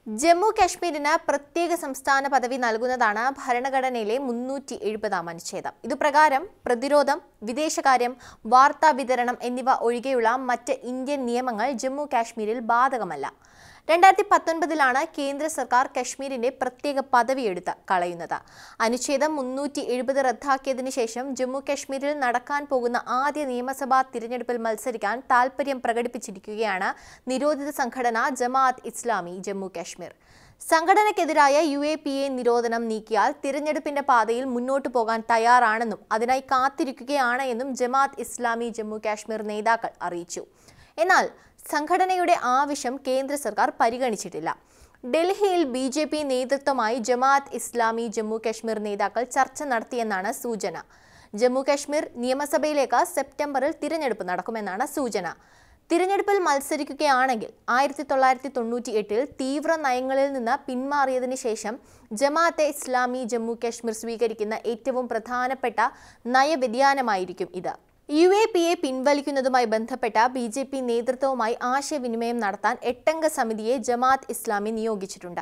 ജമ്മു കാശ്മീരിന് പ്രത്യേക സംസ്ഥാന പദവി നൽകുന്നതാണ് ഭരണഘടനയിലെ 370 അനുച്ഛേദം. ഇതുപ്രകാരം പ്രതിരോധം, വിദേശകാര്യം, വാർത്താ വിതരണം എന്നിവ ഒഴികെയുള്ള മറ്റ് ഇന്ത്യൻ നിയമങ്ങൾ ജമ്മു കാശ്മീരിൽ ബാധകമല്ല. 2019 കേന്ദ്ര സർക്കാർ കശ്മീരിന്റെ പ്രത്യേക പദവി എടുത്ത് കളയുന്നത്. അനുച്ഛേദം 370 റദ്ദാക്കിയതിനു ശേഷം ജമ്മു കാശ്മീരിൽ നടക്കാൻ പോകുന്ന ആദ്യ നിയമസഭാ തിരഞ്ഞെടുപ്പിൽ മത്സരിക്കാൻ താൽപര്യം പ്രകടിപ്പിച്ചിരിക്കുകയാണ് നിരോധിത സംഘടന ജമാഅത്ത് ഇസ്ലാമി ജമ്മു കാശ്മീർ. സംഘടനയ്ക്കെതിരായ UAPA നിരോധനം നീക്കിയാൽ തിരഞ്ഞെടുപ്പിന്റെ പാതയിൽ മുന്നോട്ടു പോകാൻ തയ്യാറാണെന്നും അതിനായി കാത്തിരിക്കുകയാണ് എന്നും ജമാഅത്ത് ഇസ്ലാമി ജമ്മു കാശ്മീർ നേതാക്കൾ അറിയിച്ചു. എന്നാൽ സംഘടനയുടെ ആവശ്യം കേന്ദ്ര സർക്കാർ പരിഗണിച്ചിട്ടില്ല. ഡൽഹിയിൽ BJP നേതൃത്വമായി ജമാഅത്ത് ഇസ്ലാമി ജമ്മു കാശ്മീർ നേതാക്കൾ ചർച്ച നടത്തിയെന്നാണ് സൂചന. ജമ്മു കാശ്മീർ നിയമസഭയിലേക്ക് സെപ്റ്റംബറിൽ തിരഞ്ഞെടുപ്പ് നടക്കുമെന്നാണ് സൂചന. തിരഞ്ഞെടുപ്പിൽ മത്സരിക്കുകയാണെങ്കിൽ 1998 തീവ്ര നയങ്ങളിൽ നിന്ന് പിന്മാറിയതിനു ശേഷം ജമാഅത്തെ ഇസ്ലാമി ജമ്മു കാശ്മീർ സ്വീകരിക്കുന്ന ഏറ്റവും പ്രധാനപ്പെട്ട നയവ്യതിയാനമായിരിക്കും ഇത്. UAPA പിൻവലിക്കുന്നതുമായി ബന്ധപ്പെട്ട BJP നേതൃത്വവുമായി ആശയവിനിമയം നടത്താൻ 8-അംഗ സമിതിയെ ജമാഅത്ത് ഇസ്ലാമി നിയോഗിച്ചിട്ടുണ്ട്.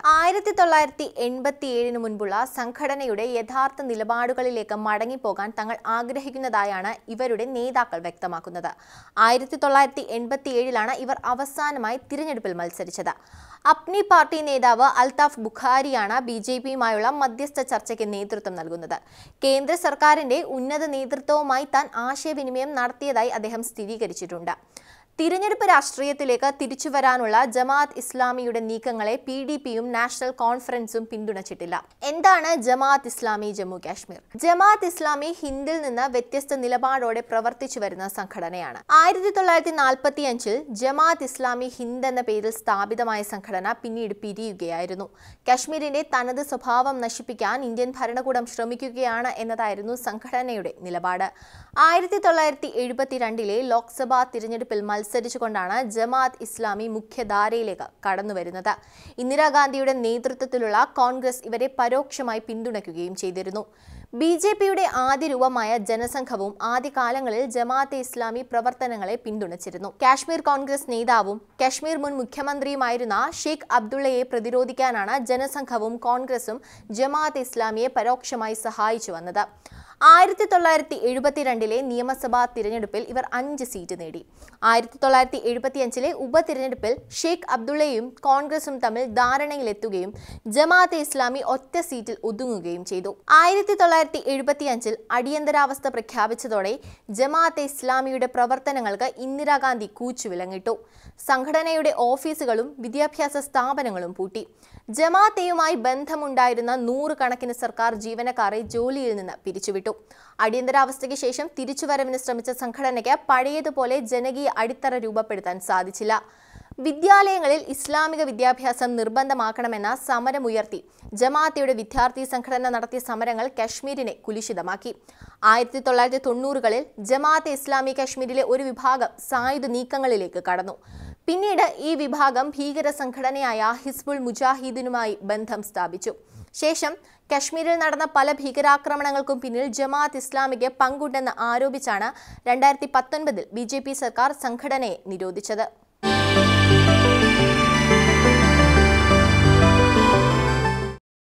1987 മുൻപുള്ള സംഘടനയുടെ യഥാർത്ഥ നിലപാടുകളിലേക്ക് മടങ്ങിപ്പോകാൻ തങ്ങൾ ആഗ്രഹിക്കുന്നതായാണ് ഇവരുടെ നേതാക്കൾ വ്യക്തമാക്കുന്നത്. 1987 ഇവർ അവസാനമായി തിരഞ്ഞെടുപ്പിൽ മത്സരിച്ചത്. അപ്നി പാർട്ടി നേതാവ് അൽതാഫ് ബുഖാരിയാണ് BJPയുമായുള്ള മധ്യസ്ഥ ചർച്ചയ്ക്ക് നേതൃത്വം നൽകുന്നത്. കേന്ദ്ര സർക്കാരിന്റെ ഉന്നത നേതൃത്വവുമായി താൻ ആശയവിനിമയം നടത്തിയതായി അദ്ദേഹം സ്ഥിരീകരിച്ചിട്ടുണ്ട്. തിരഞ്ഞെടുപ്പ് രാഷ്ട്രീയത്തിലേക്ക് തിരിച്ചുവരാനുള്ള ജമാഅത്ത് ഇസ്ലാമിയുടെ നീക്കങ്ങളെ PDPയും നാഷണൽ കോൺഫറൻസും പിന്തുണച്ചിട്ടില്ല. എന്താണ് ജമാഅത്ത് ഇസ്ലാമി ജമ്മു കാശ്മീർ? ജമാഅത്ത് ഇസ്ലാമി ഹിന്ദിൽ നിന്ന് വ്യത്യസ്ത നിലപാടോടെ പ്രവർത്തിച്ചു വരുന്ന സംഘടനയാണ്. 1945 ജമാഅത്ത് ഇസ്ലാമി ഹിന്ദ് എന്ന പേരിൽ സ്ഥാപിതമായ സംഘടന പിന്നീട് പിരിയുകയായിരുന്നു. കാശ്മീരിന്റെ തനത് സ്വഭാവം നശിപ്പിക്കാൻ ഇന്ത്യൻ ഭരണകൂടം ശ്രമിക്കുകയാണ് എന്നതായിരുന്നു സംഘടനയുടെ നിലപാട്. 1972 ലോക്സഭാ തിരഞ്ഞെടുപ്പിൽ മത്സരിച്ചുകൊണ്ടാണ് ജമാഅത്ത് ഇസ്ലാമി മുഖ്യധാരയിലേക്ക് കടന്നുവരുന്നത്. ഇന്ദിരാഗാന്ധിയുടെ നേതൃത്വത്തിലുള്ള കോൺഗ്രസ് ഇവരെ പരോക്ഷമായി പിന്തുണയ്ക്കുകയും ചെയ്തിരുന്നു. BJPയുടെ ആദ്യ രൂപമായ ജനസംഘവും ആദ്യകാലങ്ങളിൽ ജമാഅത്തെ ഇസ്ലാമി പ്രവർത്തനങ്ങളെ പിന്തുണച്ചിരുന്നു. കാശ്മീർ കോൺഗ്രസ് നേതാവും കാശ്മീർ മുൻ മുഖ്യമന്ത്രിയുമായിരുന്ന ഷെയ്ഖ് അബ്ദുള്ളയെ പ്രതിരോധിക്കാനാണ് ജനസംഘവും കോൺഗ്രസും ജമാഅത്തെ ഇസ്ലാമിയെ പരോക്ഷമായി സഹായിച്ചു വന്നത്. 1972 നിയമസഭാ തിരഞ്ഞെടുപ്പിൽ ഇവർ 5 സീറ്റ് നേടി. 1975 ഉപതിരഞ്ഞെടുപ്പിൽ ഷെയ്ഖ് അബ്ദുള്ളയും കോൺഗ്രസും തമ്മിൽ ധാരണയിലെത്തുകയും ജമാഅത്തെ ഇസ്ലാമി ഒറ്റ സീറ്റിൽ ഒതുങ്ങുകയും ചെയ്തു. 1975 അടിയന്തരാവസ്ഥ പ്രഖ്യാപിച്ചതോടെ ജമാഅത്തെ ഇസ്ലാമിയുടെ പ്രവർത്തനങ്ങൾക്ക് ഇന്ദിരാഗാന്ധി കൂച്ചുവിലങ്ങിട്ടു. സംഘടനയുടെ ഓഫീസുകളും വിദ്യാഭ്യാസ സ്ഥാപനങ്ങളും പൂട്ടി. ജമാഅത്തെയുമായി ബന്ധമുണ്ടായിരുന്ന 100 കണക്കിന് സർക്കാർ ജീവനക്കാരെ ജോലിയിൽ നിന്ന് പിരിച്ചുവിട്ടു. അടിയന്തരാവസ്ഥയ്ക്ക് ശേഷം തിരിച്ചുവരവിന് ശ്രമിച്ച സംഘടനയ്ക്ക് പഴയതുപോലെ ജനകീയ അടിത്തറ രൂപപ്പെടുത്താൻ സാധിച്ചില്ല. വിദ്യാലയങ്ങളിൽ ഇസ്ലാമിക വിദ്യാഭ്യാസം നിർബന്ധമാക്കണമെന്ന സമരമുയർത്തി ജമാഅത്തയുടെ വിദ്യാർത്ഥി സംഘടന നടത്തിയ സമരങ്ങൾ കശ്മീരിനെ കുലുഷിതമാക്കി. 1990കളിൽ ജമാഅത്തെ ഇസ്ലാമി കശ്മീരിലെ ഒരു വിഭാഗം സായുധ നീക്കങ്ങളിലേക്ക് കടന്നു. പിന്നീട് ഈ വിഭാഗം ഭീകര സംഘടനയായ ഹിസ്ബുൾ മുജാഹിദീനുമായി ബന്ധം സ്ഥാപിച്ചു. ശേഷം കശ്മീരിൽ നടന്ന പല ഭീകരാക്രമണങ്ങൾക്കും പിന്നിൽ ജമാഅത്ത് ഇസ്ലാമിക്ക് പങ്കുണ്ടെന്ന് ആരോപിച്ചാണ് 2019 BJP സർക്കാർ സംഘടനയെ നിരോധിച്ചത്.